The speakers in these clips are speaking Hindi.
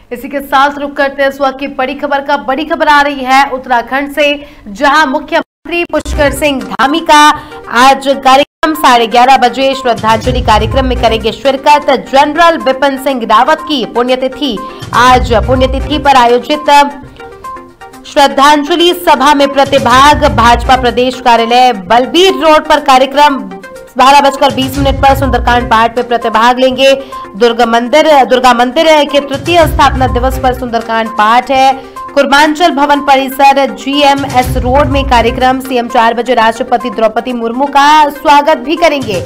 इसी के साथ रुक करते हैं इस वक्त की बड़ी खबर का। बड़ी खबर आ रही है उत्तराखंड से, जहां मुख्यमंत्री पुष्कर सिंह धामी का आज कार्यक्रम 11:30 बजे श्रद्धांजलि कार्यक्रम में करेंगे शिरकत। जनरल बिपिन सिंह रावत की पुण्यतिथि, आज पुण्यतिथि पर आयोजित श्रद्धांजलि सभा में प्रतिभाग। भाजपा प्रदेश कार्यालय बलबीर रोड पर कार्यक्रम 12:20 पर सुंदरकांड पाठ में प्रतिभाग लेंगे। दुर्गा मंदिर के तृतीय स्थापना दिवस पर सुंदरकांड पाठ है। कुर्मांचल भवन परिसर GMS रोड में कार्यक्रम। सीएम 4 बजे राष्ट्रपति द्रौपदी मुर्मू का स्वागत भी करेंगे।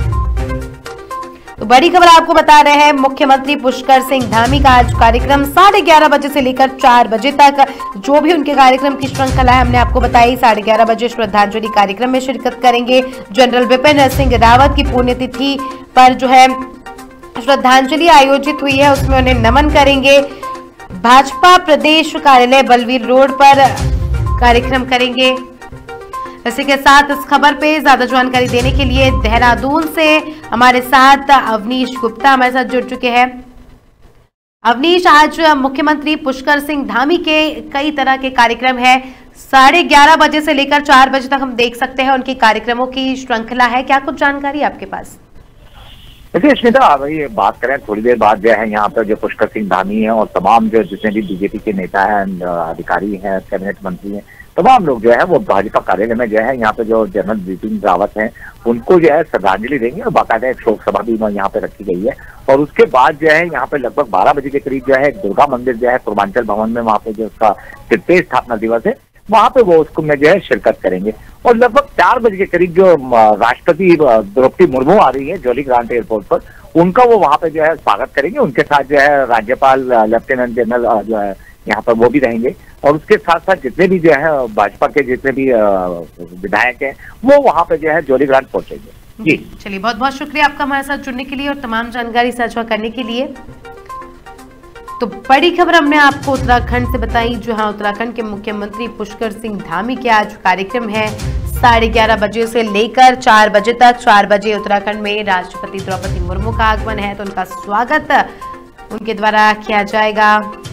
तो बड़ी खबर आपको बता रहे हैं, मुख्यमंत्री पुष्कर सिंह धामी का आज कार्यक्रम 11:30 बजे से लेकर 4 बजे तक, जो भी उनके कार्यक्रम की श्रृंखला है हमने आपको बताई। 11:30 बजे श्रद्धांजलि कार्यक्रम में शिरकत करेंगे। जनरल बिपिन सिंह रावत की पुण्यतिथि पर जो है श्रद्धांजलि आयोजित हुई है, उसमें उन्हें नमन करेंगे। भाजपा प्रदेश कार्यालय बलबीर रोड पर कार्यक्रम करेंगे। इसी के साथ इस खबर पे ज्यादा जानकारी देने के लिए देहरादून से हमारे साथ अवनीश गुप्ता हमारे साथ जुड़ चुके हैं। अवनीश, आज मुख्यमंत्री पुष्कर सिंह धामी के कई तरह के कार्यक्रम है, 11:30 बजे से लेकर 4 बजे तक हम देख सकते हैं उनके कार्यक्रमों की श्रृंखला है। क्या कुछ जानकारी आपके पास? देखिए स्मिता, अभी बात करें थोड़ी देर बाद जो है यहाँ पर जो पुष्कर सिंह धामी है और तमाम जो जितने भी बीजेपी के नेता हैं, अधिकारी हैं, कैबिनेट मंत्री हैं, तमाम लोग जो है वो भाजपा कार्यालय में जो है यहाँ पे जो जनरल बिपिन रावत हैं उनको जो है श्रद्धांजलि देंगे और बाकायदा एक शोक सभा भी यहाँ पे रखी गई है। और उसके बाद जो है यहाँ पे लगभग 12 बजे के करीब जो है दुर्गा मंदिर जो है कुर्मांचल भवन में, वहाँ पे जो उसका तृतीय स्थापना दिवस है, वहाँ पे वो उसको में जो है शिरकत करेंगे। और लगभग 4 बजे के करीब जो राष्ट्रपति द्रौपदी मुर्मू आ रही है जॉली ग्रांट एयरपोर्ट पर, उनका वो वहाँ पे जो है स्वागत करेंगे। उनके साथ जो है राज्यपाल लेफ्टिनेंट जनरल जो है यहाँ पर वो भी रहेंगे। और उसके साथ साथ जितने भी जो है भाजपा के जितने भी विधायक हैं वो वहाँ पे जो है जॉली ग्रांट पहुंचेंगे। जी चलिए, बहुत बहुत शुक्रिया आपका हमारे साथ जुड़ने के लिए और तमाम जानकारी साझा करने के लिए। तो बड़ी खबर हमने आपको उत्तराखंड से बताई, जहां उत्तराखंड के मुख्यमंत्री पुष्कर सिंह धामी के आज कार्यक्रम है 11:30 बजे से लेकर 4 बजे तक। 4 बजे उत्तराखंड में राष्ट्रपति द्रौपदी मुर्मू का आगमन है, तो उनका स्वागत उनके द्वारा किया जाएगा।